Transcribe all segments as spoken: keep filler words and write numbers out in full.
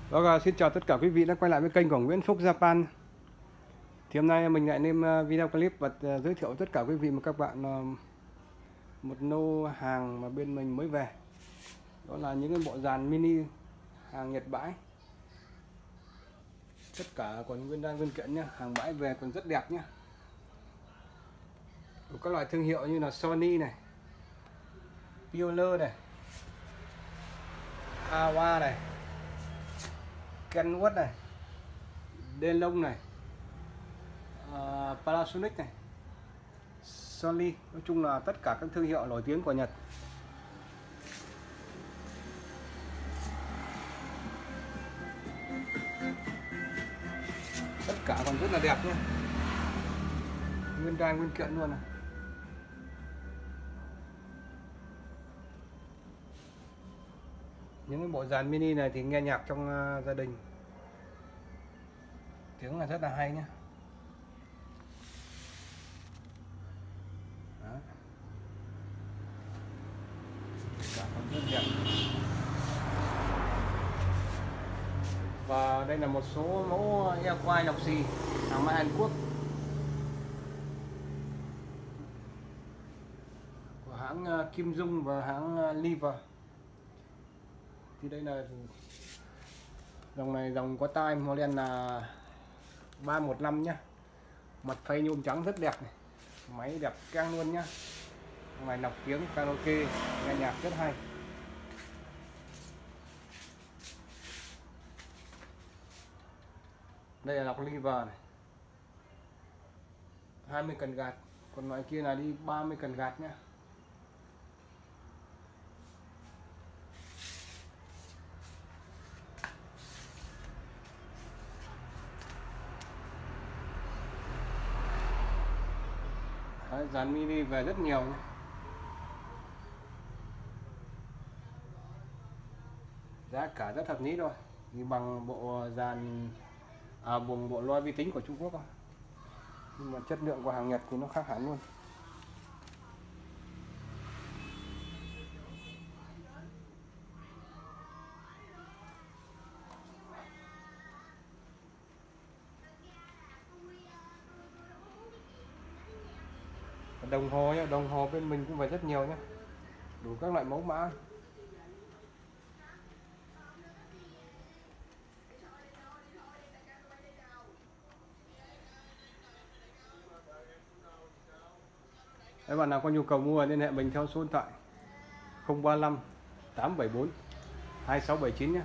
Vâng, à, xin chào tất cả quý vị đã quay lại với kênh của Nguyễn Phúc Japan. Thì hôm nay mình lại lên à, video clip và à, giới thiệu tất cả quý vị và các bạn à, một lô hàng mà bên mình mới về. Đó là những cái bộ dàn mini hàng Nhật bãi. Tất cả còn nguyên đan nguyên kiện nhá, hàng bãi về còn rất đẹp nhá. Có các loại thương hiệu như là Sony này, Pioneer này, Awa này, Kenwood này, Delong này, uh, Panasonic này, Sony, nói chung là tất cả các thương hiệu nổi tiếng của Nhật. Tất cả còn rất là đẹp nhé, nguyên đai nguyên kiện luôn này. Những cái bộ dàn mini này thì nghe nhạc trong uh, gia đình tiếng là rất là hay nhé. Đó. Cả còn rất đẹp. Và đây là một số mẫu Airquai lọc xì hàng máy Hàn Quốc của hãng uh, Kim Dung và hãng uh, Liver. Thì đây là dòng này, dòng có tai model là ba một năm nhá, mặt phay nhôm trắng rất đẹp này, máy đẹp keng luôn nhá. Dòng này lọc tiếng karaoke, nghe nhạc rất hay. Đây là lọc liver này, hai mươi cần gạt, còn loại kia là đi ba mươi cần gạt nhá. Đấy, dàn mini về rất nhiều nhé. Giá cả rất hợp lý thôi, như bằng bộ dàn à, buồng bộ loa vi tính của Trung Quốc thôi. Nhưng mà chất lượng của hàng Nhật thì nó khác hẳn luôn. Đồng hồ nhá, đồng hồ bên mình cũng phải rất nhiều nhé, đủ các loại mẫu mã. Các bạn nào có nhu cầu mua liên hệ mình theo số điện thoại không ba lăm tám bảy bốn hai sáu bảy chín nhé.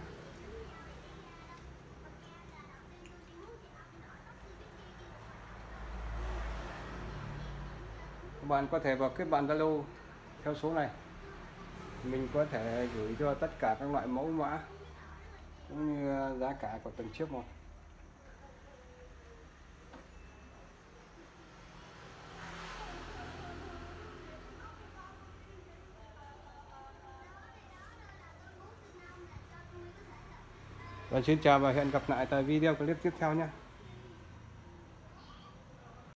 Các bạn có thể vào kết bạn Zalo theo số này, mình có thể gửi cho tất cả các loại mẫu mã cũng như giá cả của từng chiếc một. Và xin chào và hẹn gặp lại tại video clip tiếp theo nhé.